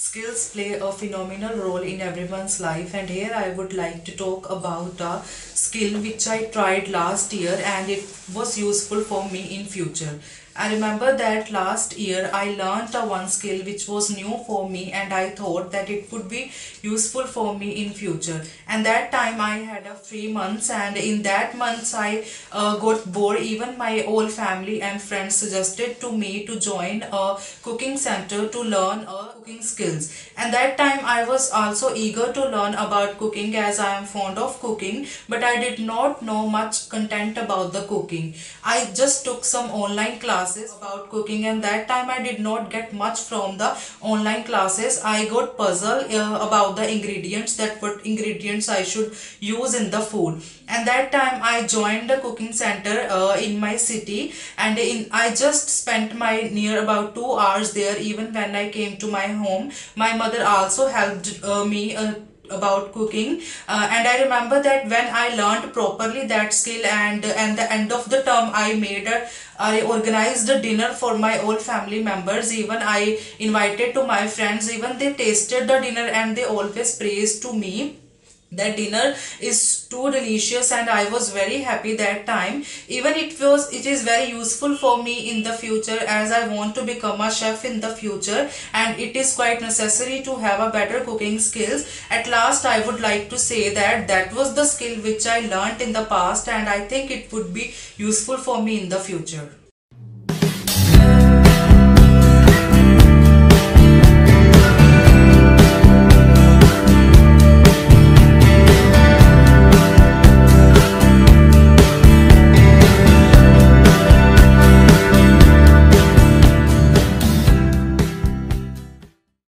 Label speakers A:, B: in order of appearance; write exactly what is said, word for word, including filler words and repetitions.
A: Skills play a phenomenal role in everyone's life, and here I would like to talk about a skill which I tried last year and it was useful for me in future. I remember that last year I learned a one skill which was new for me and I thought that it would be useful for me in future. And that time I had a free months, and in that months I uh, got bored. Even my whole family and friends suggested to me to join a cooking center to learn a cooking skills. And that time I was also eager to learn about cooking as I am fond of cooking, but I did not know much content about the cooking. I just took some online classes about cooking, and that time I did not get much from the online classes. I got puzzled uh, about the ingredients, that what ingredients I should use in the food. And that time I joined a cooking center uh, in my city, and in I just spent my near about two hours there. Even when I came to my home, my mother also helped uh, me uh, about cooking, uh, and I remember that when I learned properly that skill, and and the end of the term I made a I organized a dinner for my whole family members. Even I invited to my friends. Even they tasted the dinner and they always praised to me that dinner is too delicious, and I was very happy that time. Even it was it is very useful for me in the future, as I want to become a chef in the future, and it is quite necessary to have a better cooking skills. At last I would like to say that that was the skill which I learnt in the past, and I think it would be useful for me in the future.